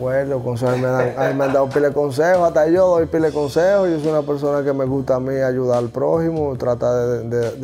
acuerdo, consejos a mí me han dado pile de consejos, hasta yo doy pile de consejos. Yo soy una persona que me gusta a mí ayudar al prójimo, tratar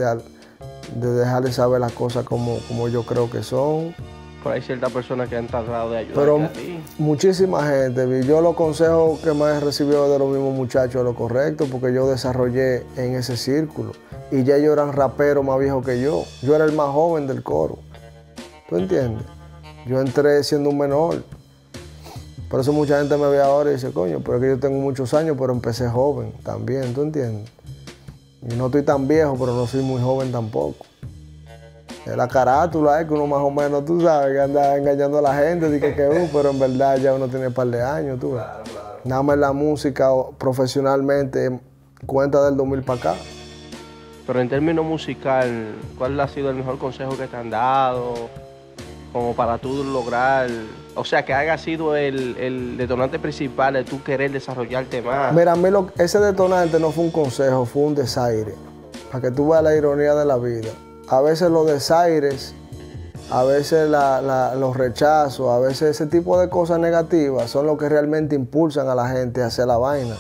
de dejarle saber las cosas como yo creo que son. Pero hay ciertas personas que han tratado de ayudarte Pero a ti. muchísima gente, yo los consejos que más he recibido de los mismos muchachos es lo correcto, porque yo desarrollé en ese círculo. Y ya ellos eran raperos más viejos que yo. Yo era el más joven del coro. ¿Tú entiendes? Yo entré siendo un menor. Por eso mucha gente me ve ahora y dice, coño, pero es que yo tengo muchos años, pero empecé joven también, ¿tú entiendes? Y no estoy tan viejo, pero no soy muy joven tampoco. Es la carátula, que uno más o menos, tú sabes, que anda engañando a la gente, pero en verdad ya uno tiene un par de años, tú ves. Claro, claro. Nada más la música profesionalmente cuenta del 2000 para acá. Pero en términos musical, ¿cuál ha sido el mejor consejo que te han dado? Como para tú lograr, o sea, que haya sido el detonante principal de tú querer desarrollarte más. Mira, a mí ese detonante no fue un consejo, fue un desaire. Para que tú veas la ironía de la vida. A veces los desaires, a veces los rechazos, a veces ese tipo de cosas negativas son lo que realmente impulsan a la gente a hacer la vaina.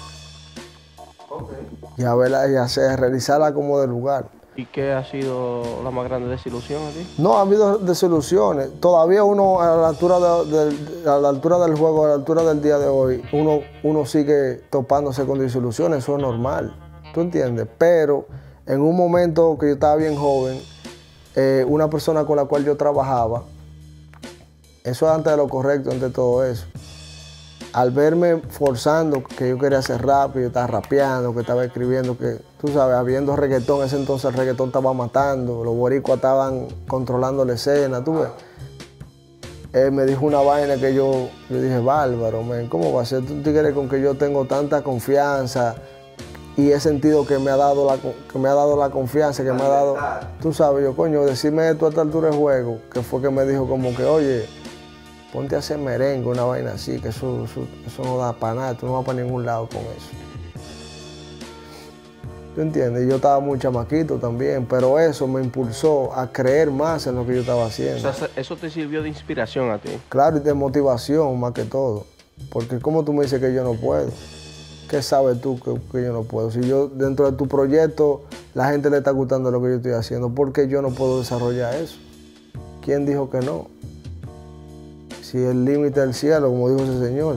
Y a verla y realizarla como de lugar. ¿Y qué ha sido la más grande desilusión a ti? No, ha habido desilusiones. Todavía uno a la altura, a la altura del juego, a la altura del día de hoy, uno sigue topándose con desilusiones, eso es normal. ¿Tú entiendes? Pero en un momento que yo estaba bien joven, una persona con la cual yo trabajaba, eso es antes de lo correcto, antes de todo eso. Al verme forzando que yo quería hacer rap, yo estaba rapeando, que estaba escribiendo, que tú sabes, habiendo reggaetón, ese entonces el reggaetón estaba matando, los boricuas estaban controlando la escena, tú ves. Él me dijo una vaina que yo dije, bárbaro, man, ¿cómo va a ser? ¿Tú crees con que yo tengo tanta confianza y he sentido que me ha dado la confianza, que me ha dado, tú sabes, yo, coño, decirme esto a esta altura de juego, que fue que me dijo como que, oye, ponte a hacer merengue, una vaina así, que eso no da para nada, tú no vas para ningún lado con eso. ¿Tú entiendes? Yo estaba muy chamaquito también, pero eso me impulsó a creer más en lo que yo estaba haciendo. O sea, eso te sirvió de inspiración a ti. Claro, y de motivación más que todo. Porque ¿cómo tú me dices que yo no puedo? ¿Qué sabes tú que yo no puedo? Si yo dentro de tu proyecto la gente le está gustando lo que yo estoy haciendo, ¿por qué yo no puedo desarrollar eso? ¿Quién dijo que no? Si el límite es el cielo, como dijo ese señor.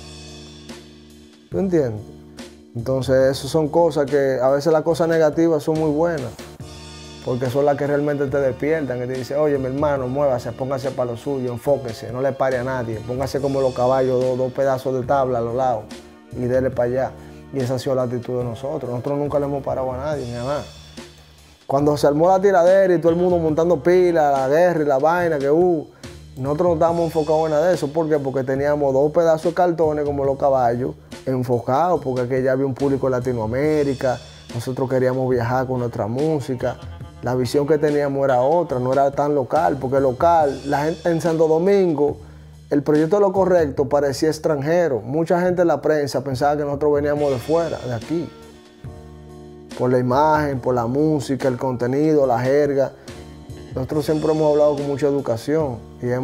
¿Tú entiendes? Entonces, eso son cosas que a veces las cosas negativas son muy buenas, porque son las que realmente te despiertan, que te dicen, oye, mi hermano, muévase, póngase para lo suyo, enfóquese, no le pare a nadie, póngase como los caballos, dos pedazos de tabla a los lados y dele para allá. Y esa ha sido la actitud de nosotros. Nosotros nunca le hemos parado a nadie, ni a nada. Cuando se armó la tiradera y todo el mundo montando pilas, la guerra y la vaina, nosotros no estábamos enfocados en nada de eso. ¿Por qué? Porque teníamos dos pedazos de cartones como los caballos enfocados, porque aquí ya había un público en Latinoamérica, nosotros queríamos viajar con nuestra música. La visión que teníamos era otra, no era tan local, porque local, la gente en Santo Domingo, el proyecto de Lo Correcto parecía extranjero. Mucha gente en la prensa pensaba que nosotros veníamos de fuera, de aquí. Por la imagen, por la música, el contenido, la jerga. Nosotros siempre hemos hablado con mucha educación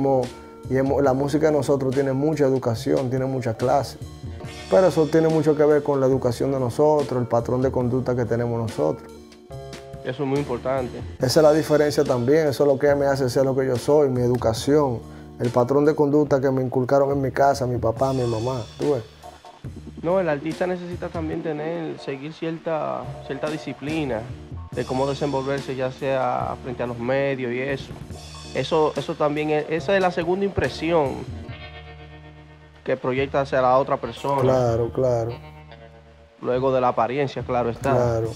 la música de nosotros tiene mucha educación, tiene mucha clase. Pero eso tiene mucho que ver con la educación de nosotros, el patrón de conducta que tenemos nosotros. Eso es muy importante. Esa es la diferencia también, eso es lo que me hace ser lo que yo soy, mi educación, el patrón de conducta que me inculcaron en mi casa, mi papá, mi mamá, ¿tú ves? No, el artista necesita también seguir cierta disciplina de cómo desenvolverse, ya sea frente a los medios y eso. Eso también esa es la segunda impresión que proyecta hacia la otra persona. Claro, claro. Luego de la apariencia, claro está. Claro.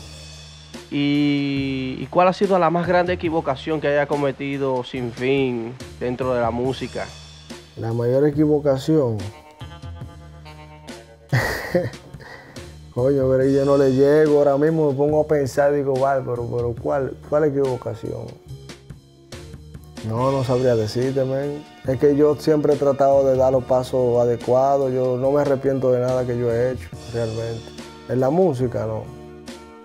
¿Y cuál ha sido la más grande equivocación que haya cometido Sin Fin dentro de la música? La mayor equivocación. Coño, pero yo no le llego, ahora mismo me pongo a pensar, digo, bárbaro, pero ¿cuál equivocación? No sabría decirte, man. Es que yo siempre he tratado de dar los pasos adecuados, yo no me arrepiento de nada que yo he hecho, realmente. En la música, no.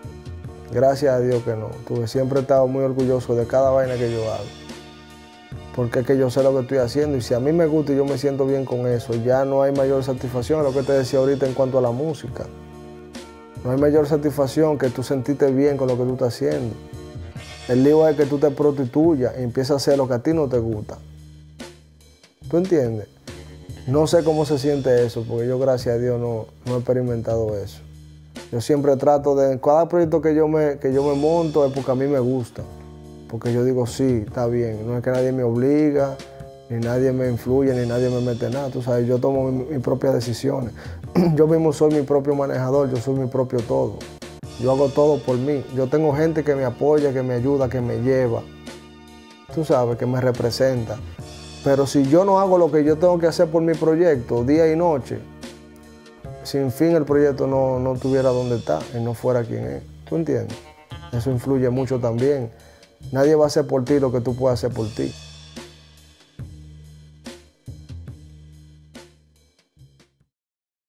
Gracias a Dios que no. Siempre he estado muy orgulloso de cada vaina que yo hago. porque es que yo sé lo que estoy haciendo y si a mí me gusta y yo me siento bien con eso, ya no hay mayor satisfacción, es lo que te decía ahorita en cuanto a la música. No hay mayor satisfacción que tú sentirte bien con lo que tú estás haciendo. El lío es que tú te prostituyas y empiezas a hacer lo que a ti no te gusta. ¿Tú entiendes? No sé cómo se siente eso, porque yo, gracias a Dios, no he experimentado eso. Yo siempre trato de, cada proyecto que yo me monto es porque a mí me gusta. Porque yo digo, sí, está bien. No es que nadie me obliga, ni nadie me influye, ni nadie me mete nada. Tú sabes, yo tomo mis propias decisiones. Yo mismo soy mi propio manejador, yo soy mi propio todo. Yo hago todo por mí. Yo tengo gente que me apoya, que me ayuda, que me lleva. Tú sabes, que me representa. Pero si yo no hago lo que yo tengo que hacer por mi proyecto, día y noche, sin fin el proyecto no estuviera donde está y no fuera quien es. ¿Tú entiendes? Eso influye mucho también. Nadie va a hacer por ti lo que tú puedas hacer por ti.